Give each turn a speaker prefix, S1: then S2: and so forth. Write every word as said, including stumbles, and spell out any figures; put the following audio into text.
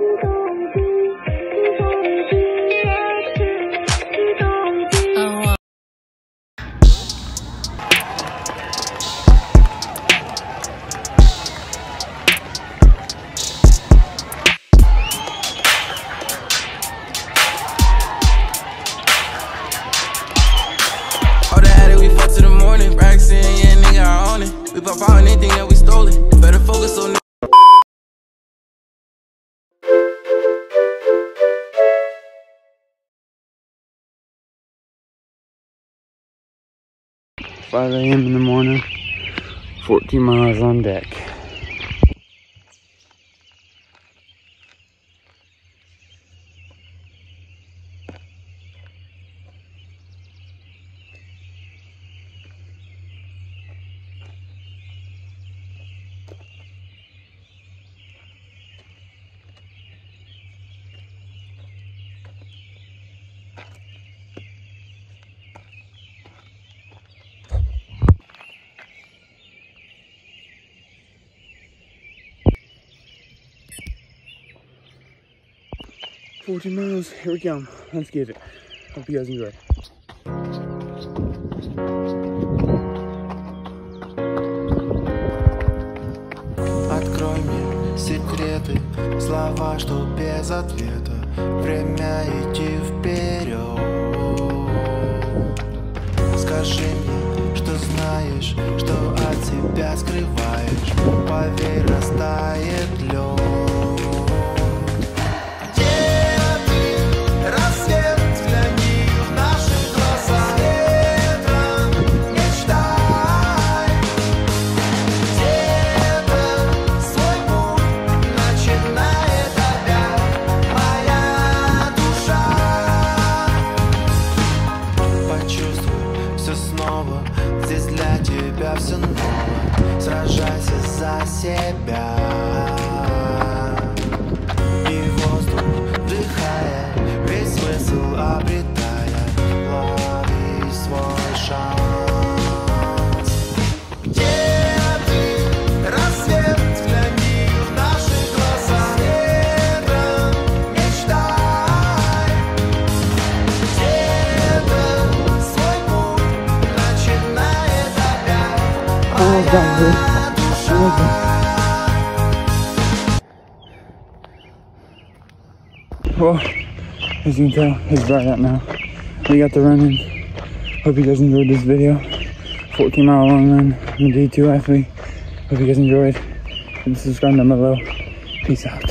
S1: We pop out anything that we stolen. Better focus on it.
S2: five A M in the morning, fourteen miles on deck. fourteen miles, here we come. Let's get it. Hope you guys enjoy.
S3: Открой мне секреты, слова, что без ответа. Время идти вперед. Скажи мне, что знаешь, что от себя скрываешь. Поверь, растает лед. Здесь для тебя все ново. Сражайся за себя. И воздух вдыхая, весь смысл обретая, лови свой шанс. Где ты? Рассвет, взгляни в наши глаза. Ветром мечтай. Где-то свой путь начинает опять моя душа.
S2: Well, as you can tell, it's bright out now. We got the run in. Hope you guys enjoyed this video. fourteen mile long run. I'm a D two athlete. Hope you guys enjoyed. And subscribe down below. Peace out.